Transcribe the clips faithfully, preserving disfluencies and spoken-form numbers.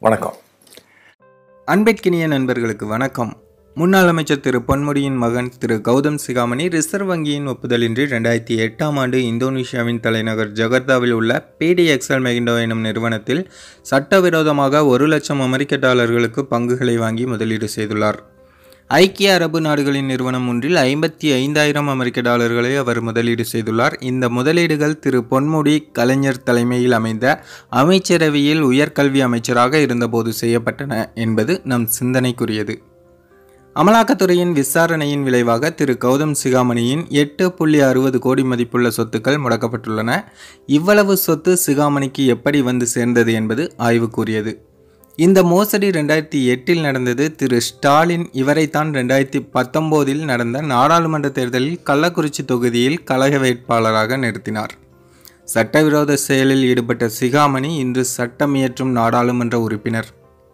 வணக்கம். அன்பிற்கினிய நண்பர்களுக்கு வணக்கம். முன்னாள் அமைச்சர் திரு பொன்முடியின் மகன் திரு கௌதம் சிகாமணி ரிசர்வ் வங்கியின் ஒப்புதலின்றி ரெண்டாயிரத்தி எட்டாம் ஆண்டு இந்தோனேஷியாவின் தலைநகர் ஜகர்த்தாவில் உள்ள பிடிஎக்ஸ்எல் மெகிண்டோ எனும் நிறுவனத்தில் சட்டவிரோதமாக ஒரு லட்சம் அமெரிக்க டாலர்களுக்கு பங்குகளை வாங்கி முதலீடு செய்துள்ளார். ஐக்கிய அரபு நாடுகளின் நிறுவனம் ஒன்றில் ஐம்பத்தி ஐந்தாயிரம் அமெரிக்க டாலர்களை அவர் முதலீடு செய்துள்ளார். இந்த முதலீடுகள் திரு பொன்முடி கலைஞர் தலைமையில் அமைந்த அமைச்சரவையில் உயர்கல்வி அமைச்சராக இருந்தபோது செய்யப்பட்டன என்பது நம் சிந்தனைக்குரியது. அமலாக்கத்துறையின் விசாரணையின் விளைவாக திரு கௌதம் சிகாமணியின் எட்டு புள்ளி அறுபது கோடி மதிப்புள்ள சொத்துக்கள் முடக்கப்பட்டுள்ளன. இவ்வளவு சொத்து சிகாமணிக்கு எப்படி வந்து சேர்ந்தது என்பது ஆய்வுக்குரியது. இந்த மோசடி ரெண்டாயிரத்தி எட்டில் நடந்தது. திரு ஸ்டாலின் இவரைத்தான் ரெண்டாயிரத்தி பத்தொம்போதில் நடந்த நாடாளுமன்ற தேர்தலில் கள்ளக்குறிச்சி தொகுதியில் கழக வேட்பாளராக நிறுத்தினார். சட்டவிரோத செயலில் ஈடுபட்ட சிகாமணி இன்று சட்டம் இயற்றும் நாடாளுமன்ற உறுப்பினர்.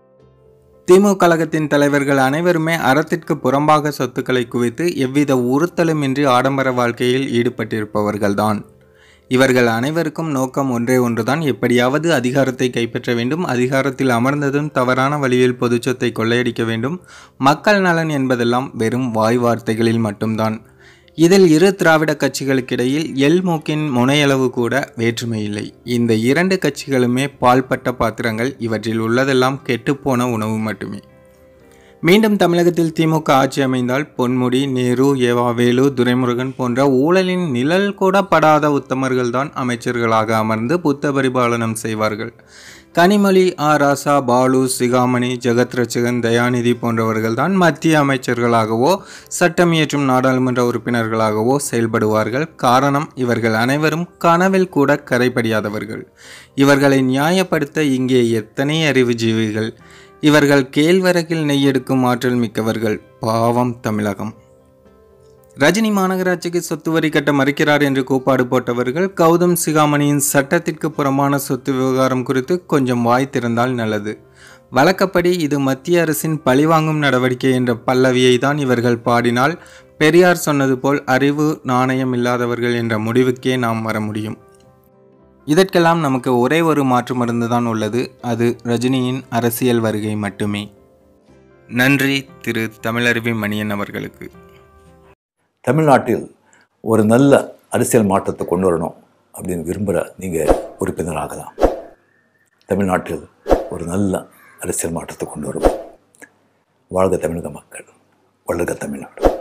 திமுக கழகத்தின் தலைவர்கள் அனைவருமே அறத்திற்கு புறம்பாக சொத்துக்களை குவித்து எவ்வித உறுத்தலுமின்றி ஆடம்பர வாழ்க்கையில் ஈடுபட்டிருப்பவர்கள்தான். இவர்கள் அனைவருக்கும் நோக்கம் ஒன்றே ஒன்றுதான், எப்படியாவது அதிகாரத்தை கைப்பற்ற வேண்டும், அதிகாரத்தில் அமர்ந்ததும் தவறான வழியில் பொது சொத்தை கொள்ளையடிக்க வேண்டும். மக்கள் நலன் என்பதெல்லாம் வெறும் வாய் வார்த்தைகளில் மட்டும்தான். இதில் இரு திராவிட கட்சிகளுக்கிடையில் எல்மூக்கின் முனையளவு கூட வேற்றுமை இல்லை. இந்த இரண்டு கட்சிகளுமே பால்பட்ட பாத்திரங்கள். இவற்றில் உள்ளதெல்லாம் கெட்டுப்போன உணவு மட்டுமே. மீண்டும் தமிழகத்தில் திமுக ஆட்சி அமைந்தால் பொன்முடி, நேரு, ஏவா வேலு, துரைமுருகன் போன்ற ஊழலின் நிழல் கூட படாத உத்தமர்கள்தான் அமைச்சர்களாக அமர்ந்து புத்த பரிபாலனம் செய்வார்கள். கனிமொழி, ஆ ராசா, பாலு, சிகாமணி, ஜெகத் ரட்சகன், தயாநிதி போன்றவர்கள்தான் மத்திய அமைச்சர்களாகவோ சட்டம் இயற்றும் நாடாளுமன்ற உறுப்பினர்களாகவோ செயல்படுவார்கள். காரணம், இவர்கள் அனைவரும் கனவில் கூட கரைபடியாதவர்கள். இவர்களை நியாயப்படுத்த இங்கே எத்தனை அறிவுஜீவிகள்! இவர்கள் கேழ்வரகில் நெய்யெடுக்கும் ஆற்றல் மிக்கவர்கள். பாவம் தமிழகம். ரஜினி மாநகராட்சிக்கு சொத்து வரி கட்ட மறுக்கிறார் என்று கூப்பாடு போட்டவர்கள் கௌதம் சிகாமணியின் சட்டத்திற்கு புறம்பான சொத்து விவகாரம் குறித்து கொஞ்சம் வாய் திறந்தால் நல்லது. வழக்கப்படி இது மத்திய அரசின் பழிவாங்கும் நடவடிக்கை என்ற பல்லவியை தான் இவர்கள் பாடினால் பெரியார் சொன்னது போல் அறிவு நாணயம் இல்லாதவர்கள் என்ற முடிவுக்கே நாம் வர முடியும். இதற்கெல்லாம் நமக்கு ஒரே ஒரு மாற்று மருந்து தான் உள்ளது. அது ரஜினியின் அரசியல் வருகை மட்டுமே. நன்றி திரு தமிழருவி மணியன் அவர்களுக்கு. தமிழ்நாட்டில் ஒரு நல்ல அரசியல் மாற்றத்தை கொண்டு வரணும் அப்படின்னு விரும்புகிற நீங்கள் உறுப்பினராகலாம். தமிழ்நாட்டில் ஒரு நல்ல அரசியல் மாற்றத்தை கொண்டு வருவோம். வாழ்க தமிழக மக்கள், வளர்க தமிழ்நாடு.